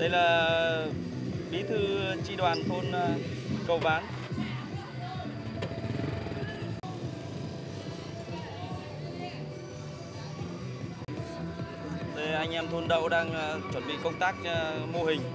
Đây là bí thư chi đoàn thôn Cầu Ván. Đây anh em thôn Đậu đang chuẩn bị công tác mô hình.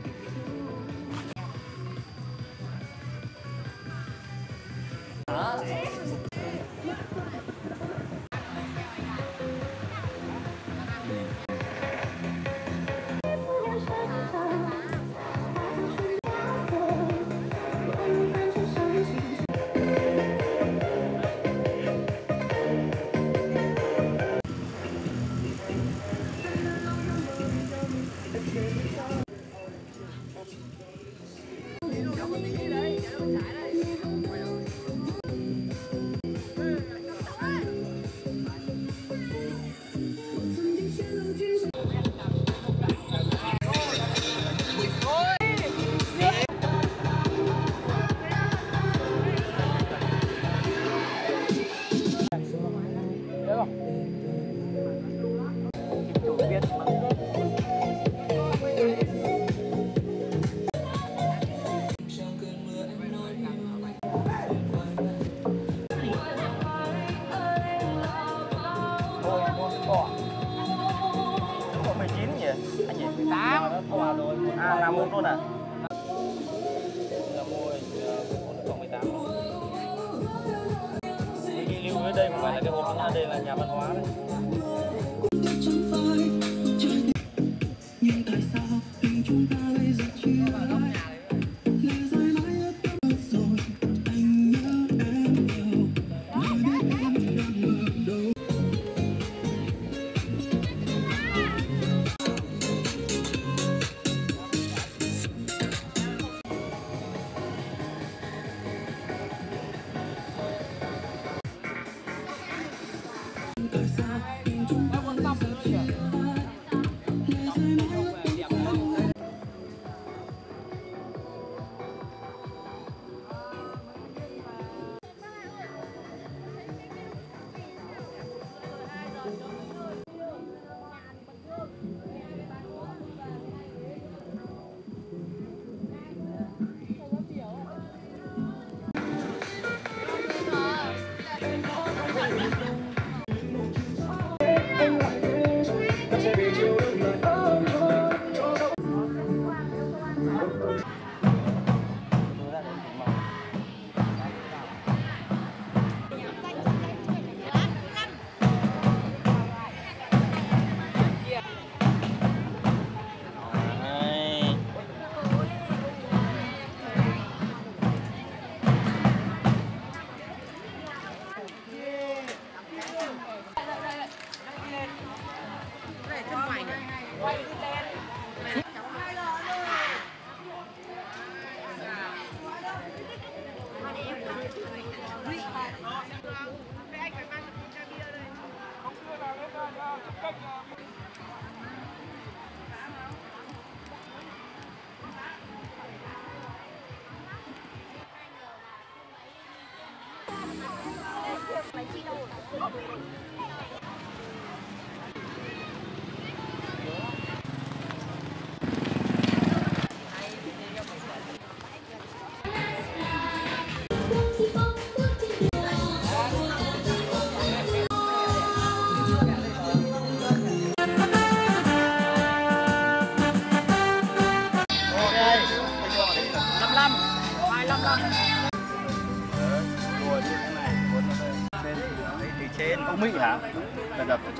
Có 19 nhỉ? Anh nhỉ? 18. À là một luôn à? Là mô hình có 18 luôn. Đi lưu ở đây không phải là cái hộp nha, đây là nhà văn hóa đấy. Nhưng tại sao tình chúng ta bây giờ chia trên Âu Mỹ hả? Là đập ở chợ.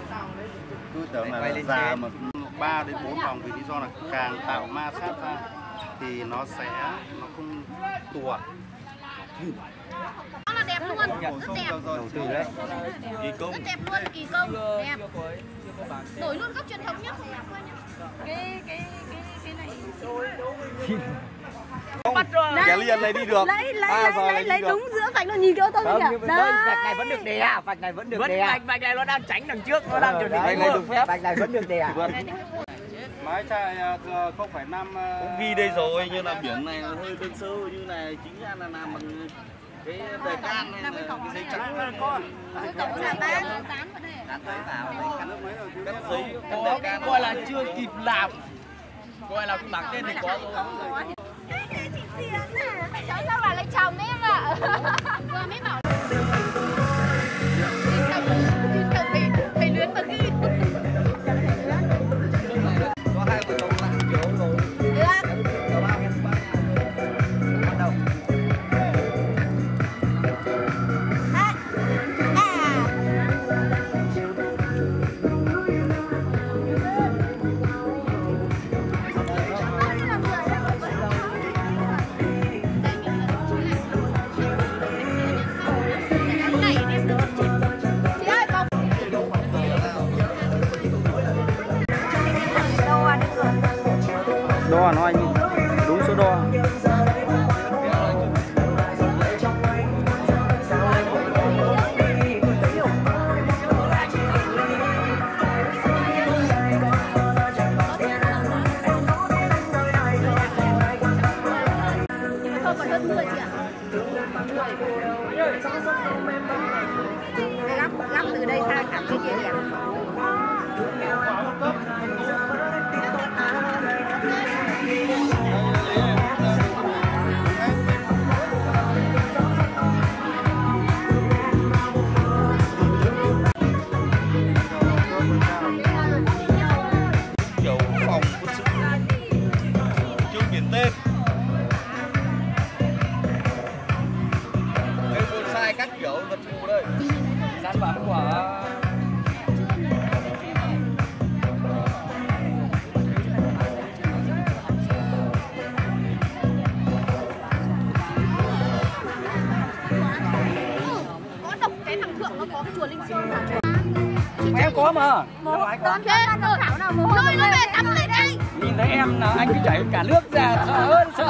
Cứ tưởng là già mà 3 đến 4 vòng vì lý do là càng tạo ma sát ra thì nó không tuột. Nó là đẹp luôn, rất đẹp. Đầu tư đấy. Kỳ công. Rất đẹp luôn, kỳ công, đẹp. Đổi luôn góc truyền thống nhá. Cái này. Bắt rồi. Cái liền này đi được. Lấy đúng giữa vạch nó nhìn cái ô tô kìa. Vạch này vẫn được đè à? Vạch này vẫn được đè à? Vạch này nó đang tránh đằng trước, nó đang chuẩn bị. Vạch này được phép. Vạch này vẫn được đè à? Máy chạy 0,5 ghi đây rồi, nhưng là biển này hơi đơn sơ như này, chính ra là làm bằng cái đề can này, cái giấy trắng con. Cổng là dán vào đây. Cắt giấy, gọi là chưa kịp làm. Gọi là cái bảng tên thì có rồi. Cháu sao bà lấy chồng đấy em ạ. Vừa mới bảo thầy luyến mà ghi. Có hai vợ chồng làm kiểu rồi. Đo nó anh đúng số đo. Không còn hơn 10 chị ạ. Gắp từ đây sang cả bên kia đẹp. Kiểu phòng quân sự chưa biển tên. Cây bonsai các kiểu vật dụng đây. Sản phẩm của Có độc cái thằng Thượng nó có cái chùa Linh Sơn mà. Em có mà. Đón chết rồi. Lôi nó về tắm lên đây. Nhìn thấy em là anh cứ chảy cả nước ra, sợ hơn sợ.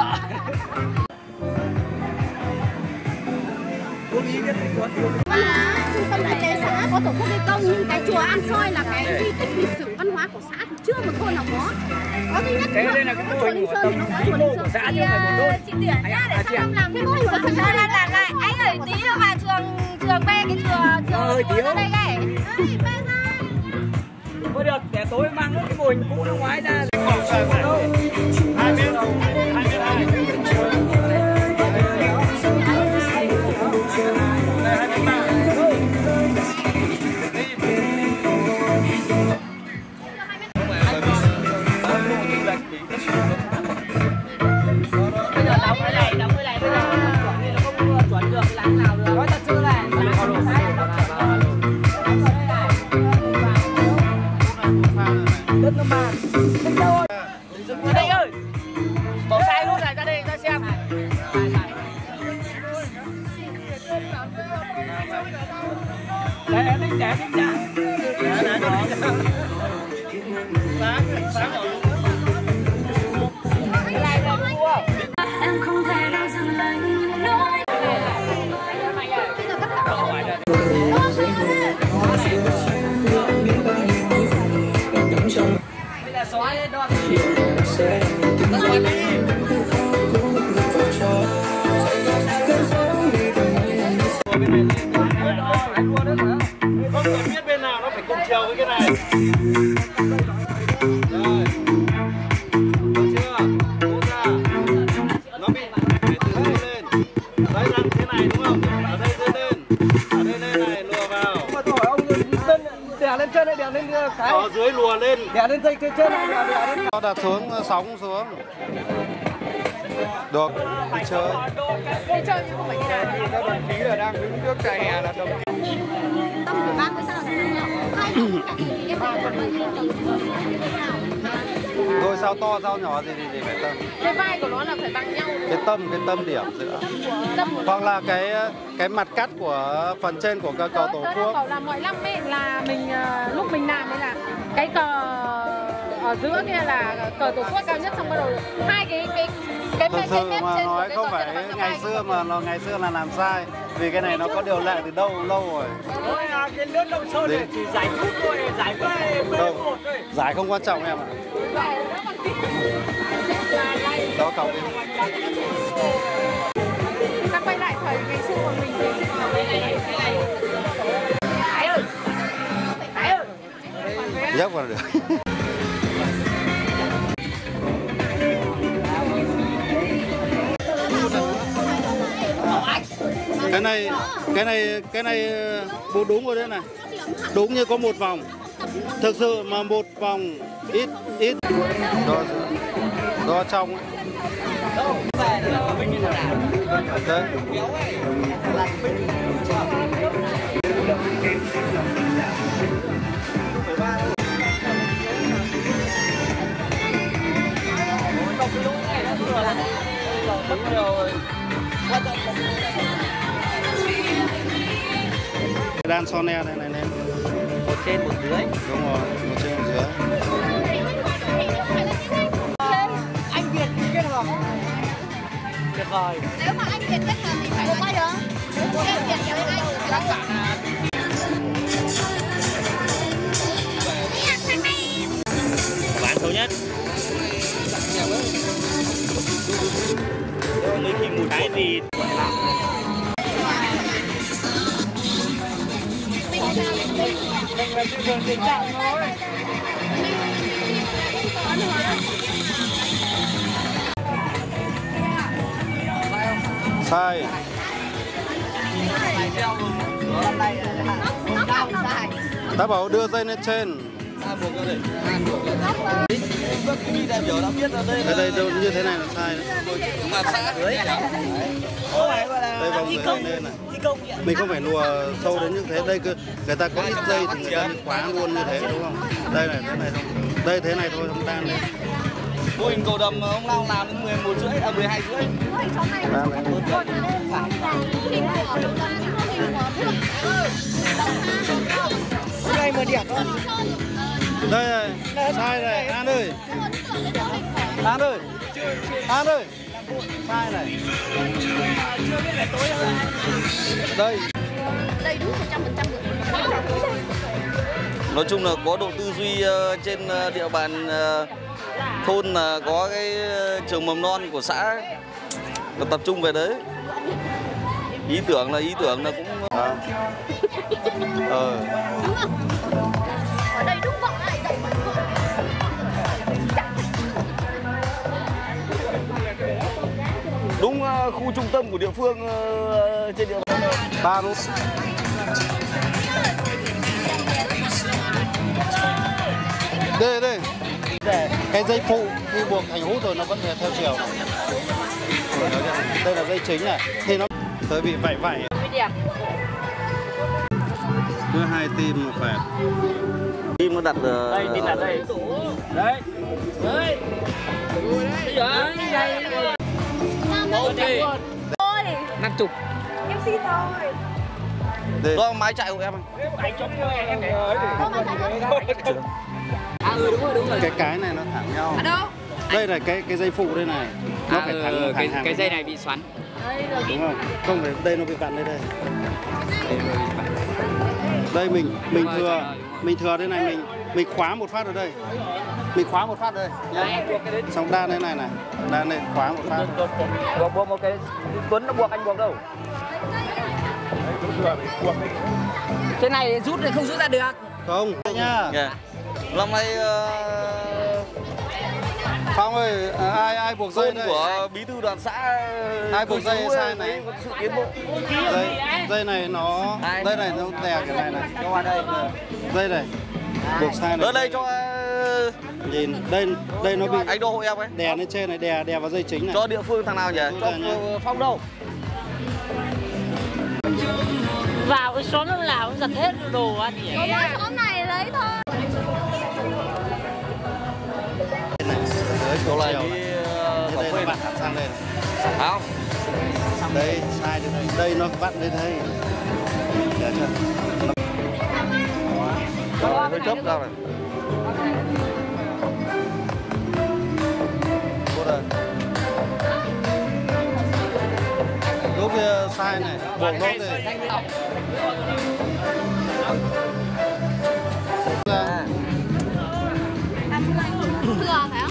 Trung tâm kinh tế xã có tổ quốc ghi công, nhưng cái chùa An Soi là cái di tích lịch sử văn hóa của xã thì chưa một thôn nào có. Có duy nhất Thế đây là cái mô hình của tầm vĩ mô của xã chứ không phải của thôn. Chị tuyển ra để sao không làm cái mô hình của xã làm lại. Anh ơi tí nữa vào trường bê cái trường ra đây cái. Bê ra. Thôi được, để tối mang cái mô hình cũ năm ngoái ra. Hai bên. Bây giờ đóng cái này bây giờ nó không chuẩn được làm nào được. Nói thật sự này. Đất nó màn. Đất đâu ơi. Dừng ở đây ơi. Bỏ sai luôn này ra đây ra xem. Để đi đã. Sáng rồi. Em không thể nào dừng lại nói. Bây giờ xóa lên đo. Không cần biết bên nào nó phải cùng chiều với cái này. Rồi. Được chưa? Cố ra. Nó bị phải từ đây lên. Đấy rằng thế này đúng không? Ở đây đưa lên. Ở đây lên này lùa vào. Mà tôi hỏi ông đè lên trên đây, đè lên cái. Ở dưới lùa lên. Đè lên trên này, đè lên. Nó đặt xuống, sóng xuống. Được, đi chơi. Đi chơi nhưng không phải đi làm. Các đồng chí là đang đứng trước trại hè là đồng chí. Tâm của bác với sao hai em phải bao nhiêu Thôi sao to, sao nhỏ gì thì phải tâm. cái vai của nó là phải bằng nhau. Cái tâm điểm giữa. Hoặc là cái mặt cắt của phần trên của cờ Tổ Quốc. Bảo là mỗi năm ấy là mình lúc mình làm ấy là cái cờ ở giữa kia là cờ Tổ quốc cao nhất, xong bắt đầu hai cái Thực sự mà nói không phải ngày xưa mà ngày xưa là làm sai, vì cái này nó có điều lệ từ lâu rồi. Thôi cái nước Đông Sơn này chỉ giải chút thôi, giải B1 thôi. Giải không quan trọng em ạ. Đó cậu đi. Ta quay lại thời ngày xưa của mình thì Thái ơi. Dốc vào được. Cái này bố đúng rồi đấy này. Đúng như có một vòng. Thực sự mà một vòng ít đo trong. Đấy. Đan Sonia đây này. Một trên một dưới. Đúng rồi, một trên một dưới. Anh Việt kết hợp. Tuyệt vời. Nếu mà anh Việt kết hợp thì phải quay được. Em Việt với anh. Bán xấu nhất. Mấy khi một cái thì sai. Ta bảo đưa dây lên trên. Đây như thế này là sai đấy. Đây vòng dây lên này. Mình không phải lùa sâu đến như thế. Đây người ta có ít dây thì người ta khóa luôn như thế đúng không? Đây này, thế này thôi. Đây thế này thôi, không đan lên. mô hình cầu đầm ông Long làm đến 11:30 à 12:30. Đây mà điểm thôi. Đây này, sai này, An ơi. An ơi. An ơi. Sai này. Đây. Đây đúng 100% được. Nói chung là có độ tư duy trên địa bàn thôn là có cái trường mầm non của xã là tập trung về đấy. Ý tưởng là cũng Đúng không? Ở đây đúng bọn này đây. đúng khu trung tâm của địa phương trên địa bàn. Ba nút. Đây. Cái dây phụ khi buộc thành hút rồi nó vẫn theo chiều. Đây là dây chính này. Thì nó hơi bị vảy. Cứ 2 tim một phạt. Tim nó đặt Đây, tim đặt đây. Đấy. Đấy. Đây. 50. Em xin thôi. Đó máy chạy của em. Anh chống cho em để đúng rồi. Cái này nó thẳng nhau. Ở đâu? Đây là cái dây phụ đây này. Nó phải thẳng hàng. Cái dây này bị xoắn. Đúng không? Không phải đây nó bị vặn đây. Đây mình thừa đây này mình khóa một phát ở đây. Mình khóa một phát đây nhá. Xong đan đây này. Đan lên khóa một phát. Buộc một cái Tuấn nó buộc anh buộc đâu. Cái này rút thì không rút ra được. Không, đây nhá. Năm nay Phong ơi, ai buộc dây đây? của bí thư đoàn xã Ai buộc dây sai này? Có sự tiến bộ. Dây này nó đè cái này này. Cho vào đây. Dây này. Buộc sai này. Ở đây cho nhìn đây nó bị anh đô hộ em ấy. Đè lên trên này, đè vào dây chính này. Cho địa phương thằng nào nhỉ? Cho Phong đâu? Vào cái xóm lúc nào cũng giật hết đồ ăn nhỉ. Có mỗi xóm này lấy thôi. Đấy, chỗ này chiều đi đây nó vặn sang đây này. Không. Đây sai được đây. Đây nó vặn lên đây. Để cho Hơi chớp ra này. lúc kia sai này, buộc nốt đây. Thừa phải không?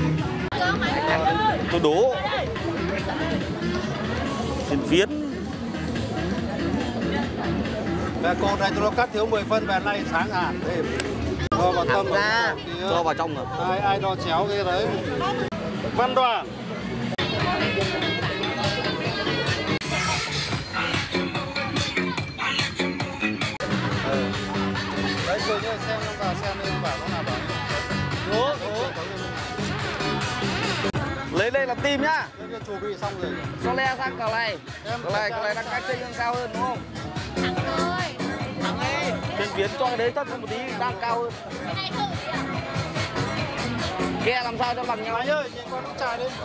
Tôi đố. Phiến. Mẹ cô này tôi cắt thiếu 10 phân về nay sáng hẳn thêm. Cho vào tâm ra, cho vào trong rồi. Ai đo chéo cái đấy. Văn Đoàn. rồi xem vào xem lên bảo có nào bảo. Lấy đây là tim nhá. Chuẩn bị xong rồi. Cho le sang cờ này. Cờ này đang cách chơi cao hơn đúng không? Thẳng ơi. Bên Viễn cho cái đấy thấp hơn một tí đang cao hơn. Ghe làm sao cho bằng nhau. Anh ơi, nhìn con nó trải lên.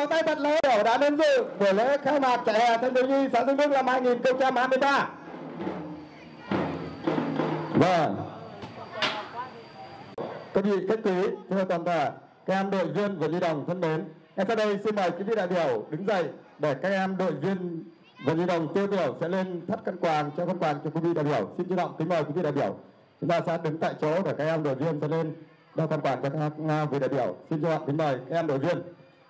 pháo tay thật lớn đã đến dự buổi lễ khai mạc chạy hè Thanh thiếu nhi xã Dương Đức năm 2023. Vâng. Các vị khách quý, thưa toàn thể các em đội viên và nhi đồng thân mến, ngay sau đây xin mời quý vị đại biểu đứng dậy để các em đội viên và nhi đồng tiêu biểu sẽ lên thắt khăn quàng cho quý vị đại biểu. Xin trân trọng kính mời quý vị đại biểu. Chúng ta sẽ đứng tại chỗ để các em đội viên sẽ lên đeo khăn quàng cho các vị đại biểu. Xin trân trọng kính mời các em đội viên.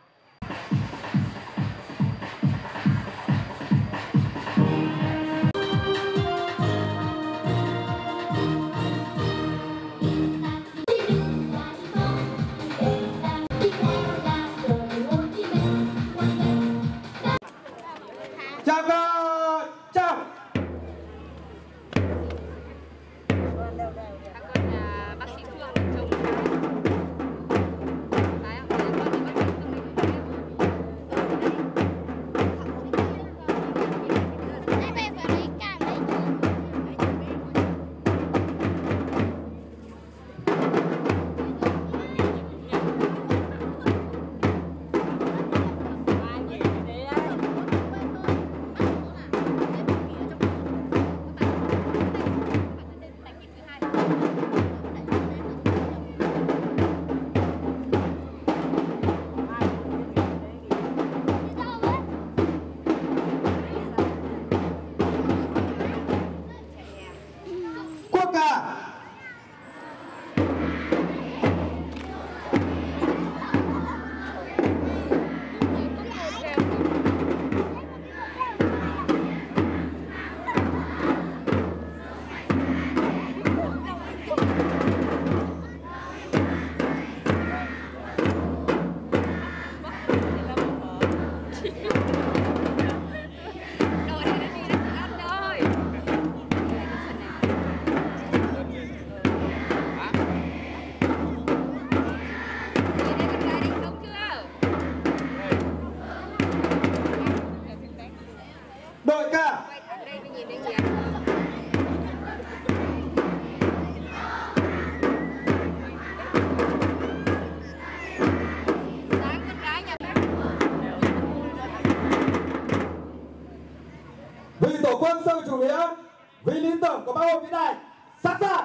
Vì lý tưởng của Bác Hồ vĩ đại, sẵn sàng.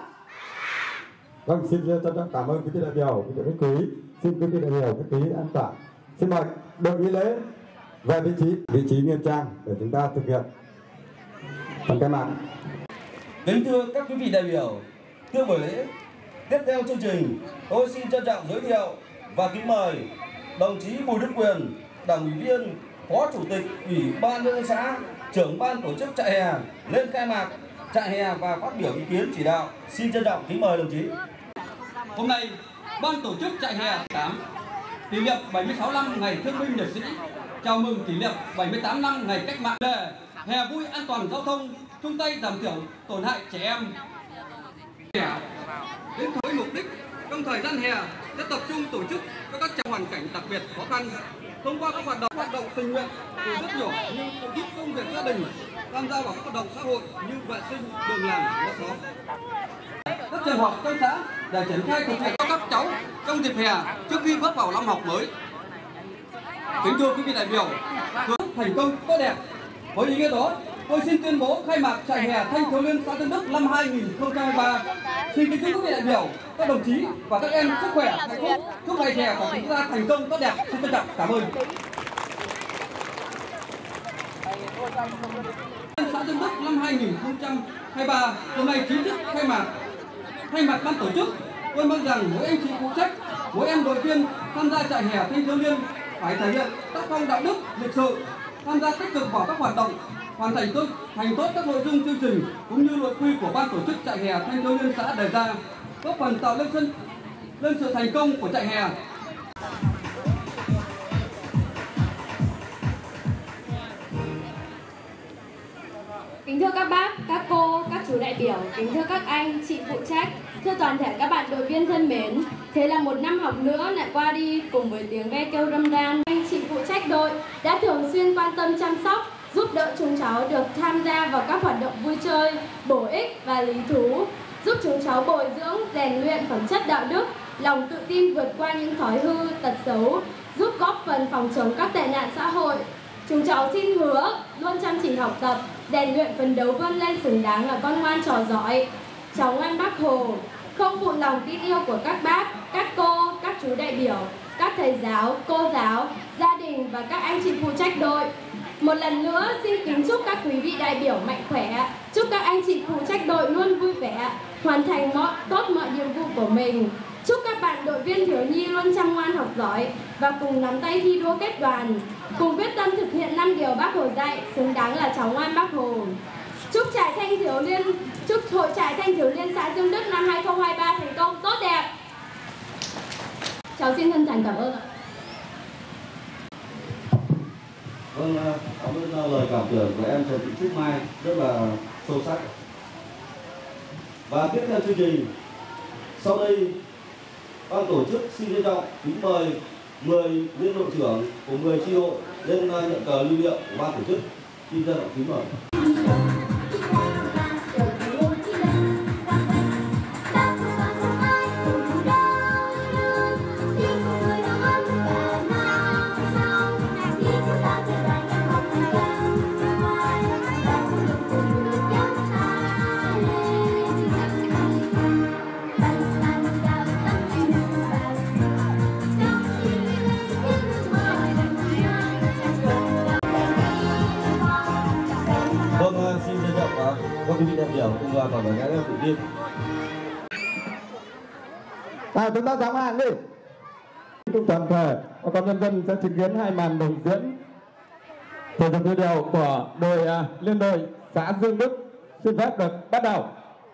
Vâng, xin trân trọng cảm ơn quý vị đại biểu, quý vị khách quý. Xin quý vị đại biểu khách quý an toàn. Xin mời đội nghi lễ về vị trí nghiêm trang để chúng ta thực hiện phần khai mạc. Kính thưa các quý vị đại biểu, thưa buổi lễ tiếp theo chương trình, tôi xin trân trọng giới thiệu và kính mời đồng chí Bùi Đức Quyền, Đảng ủy viên, Phó Chủ tịch Ủy ban nhân dân xã, trưởng ban tổ chức chạy hè lên khai mạc chạy hè và phát biểu ý kiến chỉ đạo. Xin trân trọng kính mời đồng chí. Hôm nay, ban tổ chức chạy hè 8 kỷ niệm 76 năm ngày Thương binh Liệt sĩ, chào mừng kỷ niệm 78 năm ngày Cách mạng. Đề hè vui an toàn giao thông, chung tay giảm thiểu tổn hại trẻ em. Đến với mục đích, trong thời gian hè sẽ tập trung tổ chức các trong hoàn cảnh đặc biệt khó khăn. Thông qua các hoạt động tình nguyện từ rất nhiều như giúp công việc gia đình, tham gia vào các hoạt động xã hội như vệ sinh đường làng ngõ xóm. Các trường học trong xã để triển khai thực hiện cho các cháu trong dịp hè trước khi bước vào năm học mới. Kính thưa quý vị đại biểu, thành công tốt đẹp. Với ý nghĩa đó, tôi xin tuyên bố khai mạc chạy hè Thanh thiếu niên xã Dương Đức năm 2023. Xin kính chúc quý vị đại biểu, các đồng chí và các em sức khỏe, hạnh phúc, chúc ngày hè của chúng ta thành công tốt đẹp. Xin trân trọng cảm ơn. Xã Dương Đức năm 2023 hôm nay chính thức khai mạc. Thay mặt ban tổ chức, tôi mong rằng mỗi anh chị phụ trách, mỗi em đội viên tham gia chạy hè Thanh thiếu niên phải thể hiện tác phong đạo đức, lịch sự, tham gia tích cực vào các hoạt động, hoàn thành tốt các nội dung chương trình cũng như nội quy của ban tổ chức chạy hè Thanh thiếu niên xã đề ra, góp phần tạo lên sự thành công của chạy hè. Kính thưa các bác, các cô, các chú đại biểu, kính thưa các anh, chị phụ trách, thưa toàn thể các bạn đội viên thân mến, thế là một năm học nữa lại qua đi cùng với tiếng ve kêu râm ran. Anh chị phụ trách đội đã thường xuyên quan tâm chăm sóc, giúp đỡ chúng cháu được tham gia vào các hoạt động vui chơi, bổ ích và lý thú, giúp chúng cháu bồi dưỡng, rèn luyện phẩm chất đạo đức, lòng tự tin vượt qua những thói hư, tật xấu, giúp góp phần phòng chống các tệ nạn xã hội. Chúng cháu xin hứa luôn chăm chỉ học tập, rèn luyện phấn đấu vươn lên xứng đáng là con ngoan trò giỏi, cháu ngoan Bác Hồ, không phụ lòng tin yêu của các bác, các cô, các chú đại biểu, các thầy giáo, cô giáo, gia đình và các anh chị phụ trách đội. Một lần nữa xin kính chúc các quý vị đại biểu mạnh khỏe, chúc các anh chị phụ trách đội luôn vui vẻ, hoàn thành tốt mọi nhiệm vụ của mình. Chúc các bạn đội viên thiếu nhi luôn chăm ngoan học giỏi và cùng nắm tay thi đua kết đoàn, cùng quyết tâm thực hiện 5 điều Bác Hồ dạy, xứng đáng là cháu ngoan Bác Hồ. Chúc Hội trại Thanh thiếu niên xã Dương Đức năm 2023 thành công tốt đẹp. Cháu xin thân thành cảm ơn ạ. Vâng, cảm ơn lời cảm tưởng của em Trần Thị Trúc Mai rất là sâu sắc. Và tiếp theo chương trình, sau đây ban tổ chức xin trân trọng kính mời 10 liên đội trưởng của 10 chi hội lên nhận cờ lưu niệm của ban tổ chức. Xin trân trọng kính mời. Quý vị đại biểu cùng vào đoàn gái tự nhiên. Chúng ta dám hàng đi. Cùng toàn thể và con nhân dân sẽ chứng kiến hai màn đồng diễn thể dục thể điều của đội liên đội xã Dương Đức. Xin phép được bắt đầu.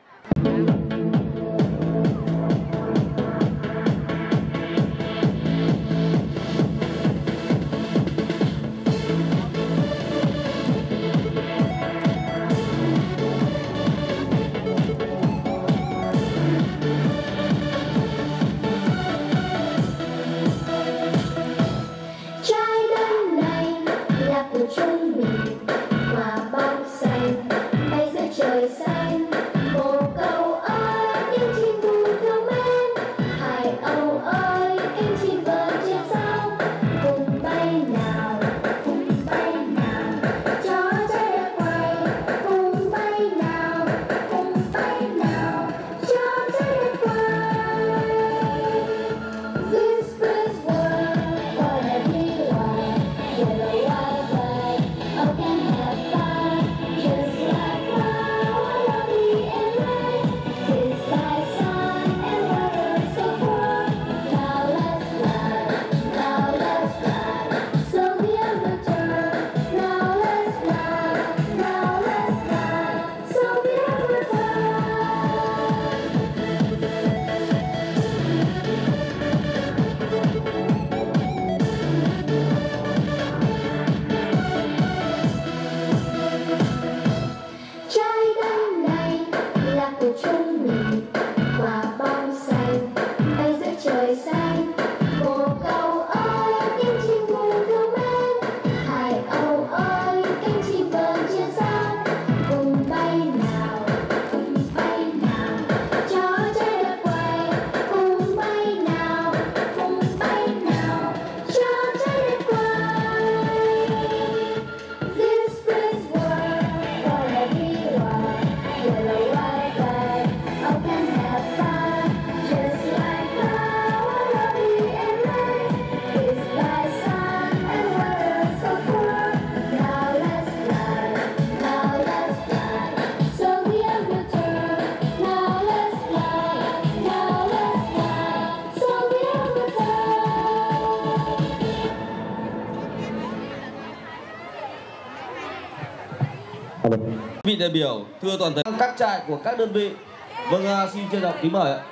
Quý vị đại biểu, thưa toàn thể các trại của các đơn vị. Vâng, xin trân trọng kính mời ạ.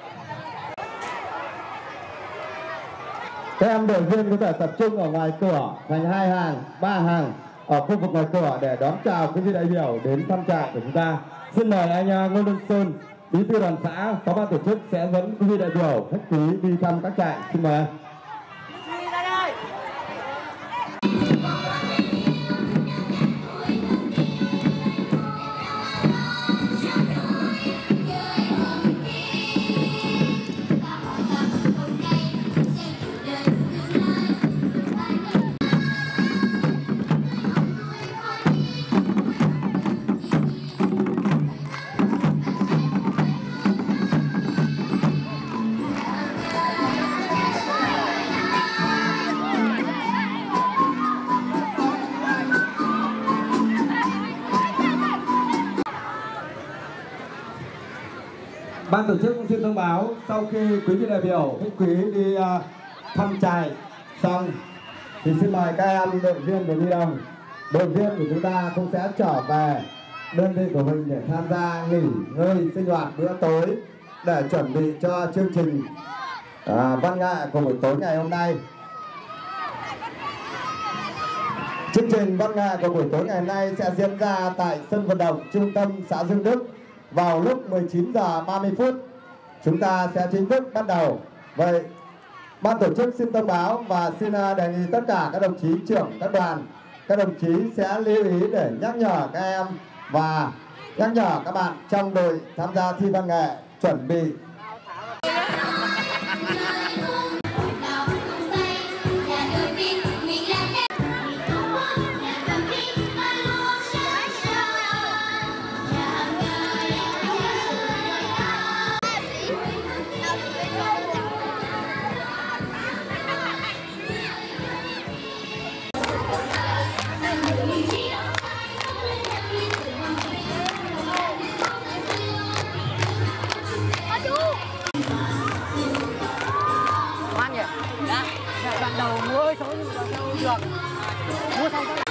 Các em đội viên có thể tập trung ở ngoài cửa thành 2 hàng, 3 hàng ở khu vực ngoài cửa để đón chào quý vị đại biểu đến thăm trại của chúng ta. Xin mời anh Ngô Lương Sơn, bí thư đoàn xã, phó ban tổ chức sẽ dẫn quý vị đại biểu khách quý đi thăm các trại. Xin mời. Ban tổ chức cũng xin thông báo sau khi quý vị đại biểu, khách quý đi thăm trại xong thì xin mời các em đội viên của Nhi Đồng, đội viên của chúng ta cũng sẽ trở về đơn vị của mình để tham gia nghỉ ngơi sinh hoạt bữa tối để chuẩn bị cho chương trình văn nghệ của buổi tối ngày hôm nay. Chương trình văn nghệ của buổi tối ngày hôm nay sẽ diễn ra tại sân vận động trung tâm xã Dương Đức vào lúc 19 giờ 30 phút. Chúng ta sẽ chính thức bắt đầu. Vậy ban tổ chức xin thông báo và xin đề nghị tất cả các đồng chí trưởng các đoàn, các đồng chí sẽ lưu ý để nhắc nhở các em và nhắc nhở các bạn trong đội tham gia thi văn nghệ chuẩn bị. Đoạn đầu mua số nhưng mà được mua xong